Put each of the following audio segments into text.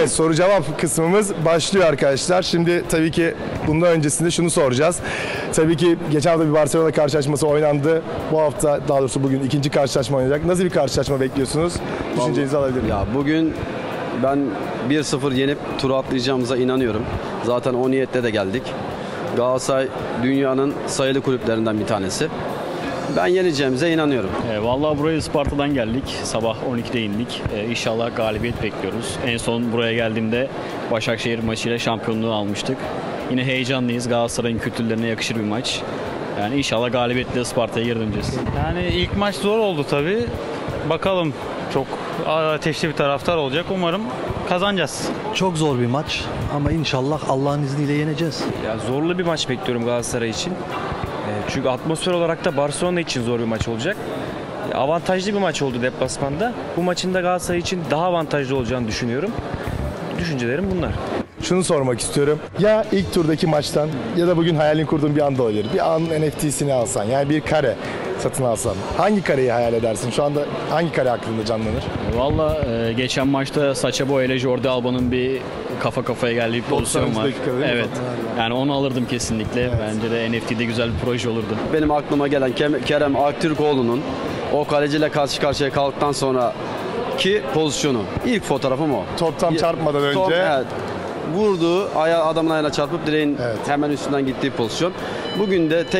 Evet, soru cevap kısmımız başlıyor arkadaşlar. Şimdi tabii ki bundan öncesinde şunu soracağız. Tabii ki geçen hafta bir Barcelona karşılaşması oynandı. Bu hafta, daha doğrusu bugün ikinci karşılaşma oynayacak. Nasıl bir karşılaşma bekliyorsunuz? Düşüncenizi alabilir miyim? Ya bugün ben 1-0 yenip turu atlayacağımıza inanıyorum. Zaten o niyetle de geldik. Galatasaray dünyanın sayılı kulüplerinden bir tanesi. Ben yeneceğimize inanıyorum. Vallahi buraya Isparta'dan geldik. Sabah 12'de indik. İnşallah galibiyet bekliyoruz. En son buraya geldiğimde Başakşehir maçıyla şampiyonluğu almıştık. Yine heyecanlıyız. Galatasaray'ın kültürlerine yakışır bir maç. Yani inşallah galibiyetle Isparta'ya geri döneceğiz. Yani ilk maç zor oldu tabii. Bakalım, çok ateşli bir taraftar olacak. Umarım kazanacağız. Çok zor bir maç ama inşallah Allah'ın izniyle yeneceğiz. Ya zorlu bir maç bekliyorum Galatasaray için. Çünkü atmosfer olarak da Barcelona için zor bir maç olacak. Avantajlı bir maç oldu deplasmanda. Bu maçın da Galatasaray için daha avantajlı olacağını düşünüyorum. Düşüncelerim bunlar. Şunu sormak istiyorum. Ya ilk turdaki maçtan ya da bugün hayalini kurduğun bir anda olabilir. Bir anın NFT'sini alsan, yani bir kare satın alsan. Hangi kareyi hayal edersin? Şu anda hangi kare aklında canlanır? Vallahi geçen maçta Sacha Boey ile Jordi Alba'nın bir kafa kafaya geldiği bir pozisyon var. Evet. Yani onu alırdım kesinlikle. Evet. Bence de NFT'de güzel bir proje olurdu. Benim aklıma gelen Kerem Aktürkoğlu'nun o kaleciyle karşı karşıya kaldıktan sonra ki pozisyonu. İlk fotoğrafım o. Top tam çarpmadan önce. Evet. Vurdu, adamın ayağına çarpıp direğin hemen üstünden gittiği pozisyon. Bugün de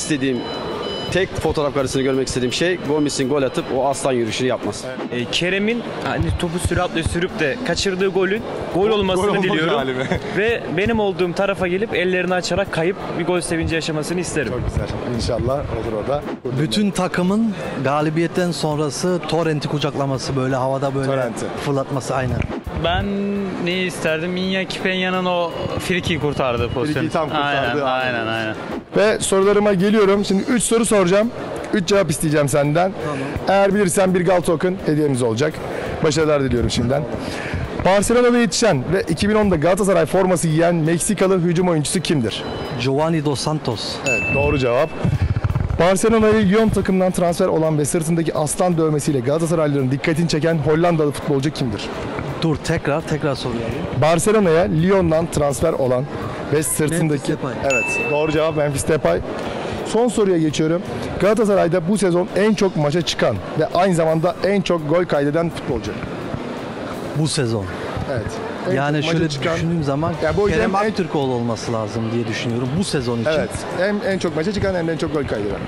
tek fotoğraf karesini görmek istediğim şey Gomis'in gol atıp o aslan yürüyüşünü yapması. Kerem'in hani topu süratle sürüp de kaçırdığı golün gol olmasını diliyorum. Ve benim olduğum tarafa gelip ellerini açarak kayıp bir gol sevinci yaşamasını isterim. Çok güzel. İnşallah olur orada. Bütün takımın galibiyetten sonrası Torrent'i kucaklaması, böyle havada böyle fırlatması aynen. Ben neyi isterdim? Iñaki Peña'nın o frikiyi kurtardığı pozisyonu. Frikiyi tam kurtardı. Aynen. Ve sorularıma geliyorum. Şimdi 3 soru soracağım. 3 cevap isteyeceğim senden. Tamam. Eğer bilirsen bir Gal Token hediyemiz olacak. Başarılar diliyorum şimdiden. Barcelona'da yetişen ve 2010'da Galatasaray forması giyen Meksikalı hücum oyuncusu kimdir? Giovanni Dos Santos. Evet, doğru cevap. Barcelona'ya Lyon takımından transfer olan ve sırtındaki aslan dövmesiyle Galatasaraylıların dikkatini çeken Hollandalı futbolcu kimdir? Dur, tekrar soruyorum. Barcelona'ya Lyon'dan transfer olan ve sırtındaki... Memphis Depay. Evet, doğru cevap Memphis Depay. Son soruya geçiyorum. Galatasaray'da bu sezon en çok maça çıkan ve aynı zamanda en çok gol kaydeden futbolcu. Bu sezon. Evet. Yani şöyle düşündüğüm zaman Kerem Aktürkoğlu olması lazım diye düşünüyorum bu sezon için. Evet. Hem en çok maça çıkan hem de en çok gol kaydeden.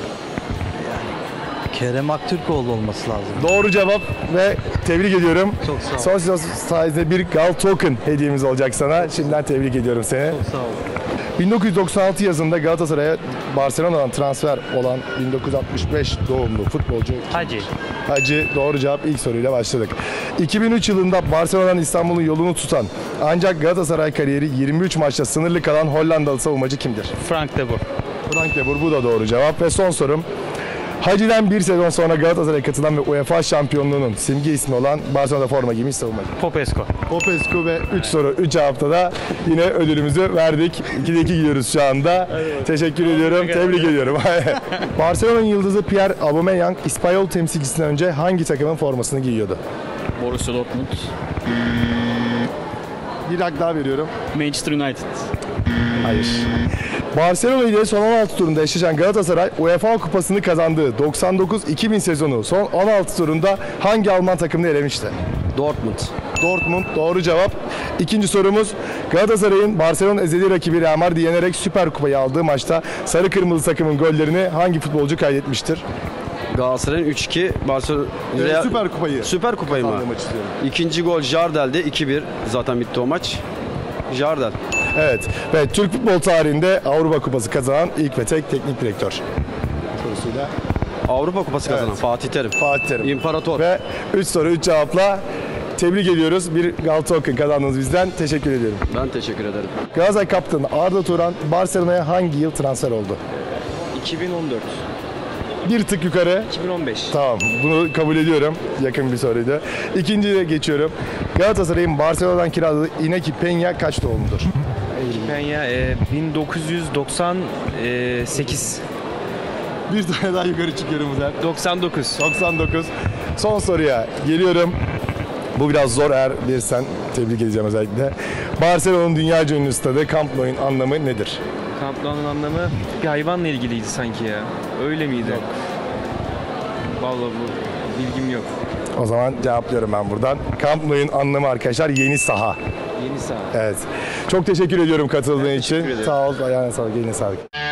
Kerem Aktürkoğlu olması lazım. Doğru cevap ve tebrik ediyorum. Çok sağ ol. Son sezon sayesinde bir Gal Token hediyemiz olacak sana. Şimdiden tebrik ediyorum seni. Çok sağ ol. 1996 yazında Galatasaray'a Barcelona'dan transfer olan 1965 doğumlu futbolcu Hacı, doğru cevap. İlk soruyla başladık. 2003 yılında Barcelona'dan İstanbul'un yolunu tutan ancak Galatasaray kariyeri 23 maçta sınırlı kalan Hollandalı savunmacı kimdir? Frank de Boer. Frank de Boer, bu da doğru cevap. Ve son sorum. Hacı'dan bir sezon sonra Galatasaray'a katılan ve UEFA şampiyonluğunun simge ismi olan Barcelona'da forma giymiş savunmacı. Popescu ve 3 soru 3 cevapta da yine ödülümüzü verdik. 2'de 2 gidiyoruz şu anda. Evet. Teşekkür ediyorum. Tebrik ediyorum. Barcelona'nın yıldızı Pierre Aubameyang İspanyol temsilcisinden önce hangi takımın formasını giyiyordu? Borussia Dortmund. Bir hak daha veriyorum. Manchester United. Hayır. Barcelona ile son 16 turunda eşleşen Galatasaray UEFA Kupası'nı kazandığı 99-2000 sezonu son 16 turunda hangi Alman takımını elemişti? Dortmund, doğru cevap. İkinci sorumuz, Galatasaray'ın Barcelona ezeli rakibi Real Madrid'i yenerek Süper Kupayı aldığı maçta sarı kırmızı takımın gollerini hangi futbolcu kaydetmiştir? Galatasaray'ın 3-2 Barcelona Süper Kupayı mı? İkinci gol Jardel'de, 2-1 zaten bitti o maç. Jardel. Evet ve Türk futbol tarihinde Avrupa Kupası kazanan ilk ve tek teknik direktör sorusuyla. Avrupa Kupası kazanan Fatih Terim. İmparator. Ve 3 soru 3 cevapla tebrik ediyoruz. Bir Gal Token kazandınız bizden. Teşekkür ediyorum. Ben teşekkür ederim. Galatasaray kaptanı Arda Turan Barcelona'ya hangi yıl transfer oldu? 2014. Bir tık yukarı. 2015. Tamam, bunu kabul ediyorum. Yakın bir soruydu. İkinciye geçiyorum. Galatasaray'ın Barcelona'dan kiraladığı Iñaki Peña kaç doğumludur? Peña 1998. Bir tane daha yukarı çıkıyorum bu sefer. 99. 99. Son soruya geliyorum. Bu biraz zor, eğer bilirsen tebrik edeceğim özellikle. Barcelona'nın dünyaca ünlü stadı Camp Nou'nun anlamı nedir? Camp Nou'nun anlamı bir hayvanla ilgiliydi sanki ya. Öyle miydi? Yok. Vallahi bu bilgim yok. O zaman cevaplıyorum ben buradan. Camp Nou'nun anlamı arkadaşlar yeni saha. Yeni saha. Evet. Çok teşekkür ediyorum katıldığın için. ederim. Sağ ol. Ayağına sağlık. Eline sağlık.